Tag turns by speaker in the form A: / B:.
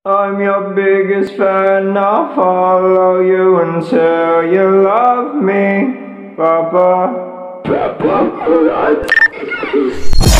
A: I'm your biggest fan, I'll follow you until you love me, Papa.